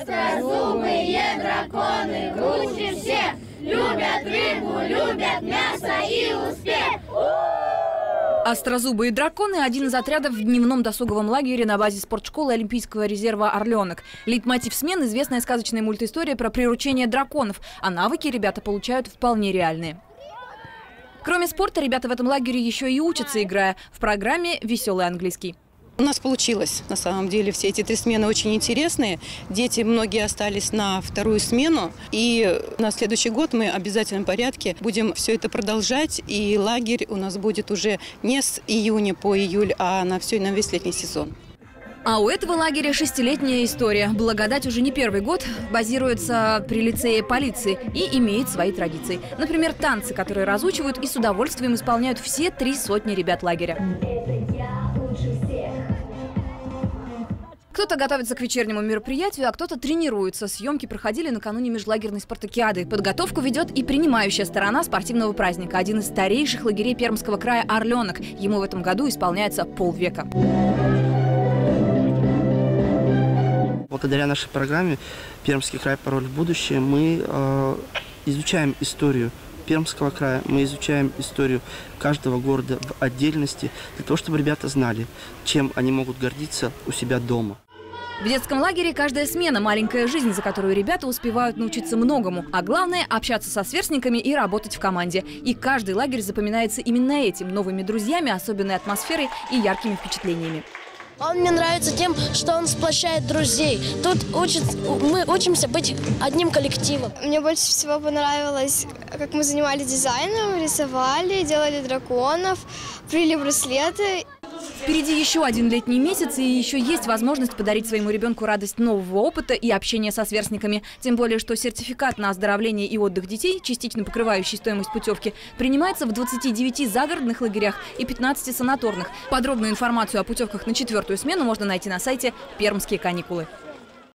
Острозубые драконы круче всех, любят рыбу, любят мясо и успех. Острозубые драконы – один из отрядов в дневном досуговом лагере на базе спортшколы Олимпийского резерва «Орленок». Лейтмотив смен – известная сказочная мультистория про приручение драконов, а навыки ребята получают вполне реальные. Кроме спорта, ребята в этом лагере еще и учатся, играя в программе «Веселый английский». У нас получилось, на самом деле, все эти 3 смены очень интересные. Дети многие остались на 2-ю смену. И на следующий год мы в обязательном порядке будем все это продолжать. И лагерь у нас будет уже не с июня по июль, а на весь летний сезон. А у этого лагеря 6-летняя история. Благодать уже не первый год базируется при лицее полиции и имеет свои традиции. Например, танцы, которые разучивают и с удовольствием исполняют все 300 ребят лагеря. Кто-то готовится к вечернему мероприятию, а кто-то тренируется. Съемки проходили накануне межлагерной спартакиады. Подготовку ведет и принимающая сторона спортивного праздника. Один из старейших лагерей Пермского края «Орленок». Ему в этом году исполняется полвека. Благодаря нашей программе «Пермский край. Пароль в будущее» мы изучаем историю Пермского края, мы изучаем историю каждого города в отдельности, для того, чтобы ребята знали, чем они могут гордиться у себя дома. В детском лагере каждая смена – маленькая жизнь, за которую ребята успевают научиться многому. А главное – общаться со сверстниками и работать в команде. И каждый лагерь запоминается именно этим – новыми друзьями, особенной атмосферой и яркими впечатлениями. Он мне нравится тем, что он сплощает друзей. Тут мы учимся быть одним коллективом. Мне больше всего понравилось, как мы занимались дизайном, рисовали, делали драконов, плели браслеты. Впереди еще один летний месяц, и еще есть возможность подарить своему ребенку радость нового опыта и общения со сверстниками. Тем более, что сертификат на оздоровление и отдых детей, частично покрывающий стоимость путевки, принимается в 29 загородных лагерях и 15 санаторных. Подробную информацию о путевках на 4-ю смену можно найти на сайте «Пермские каникулы».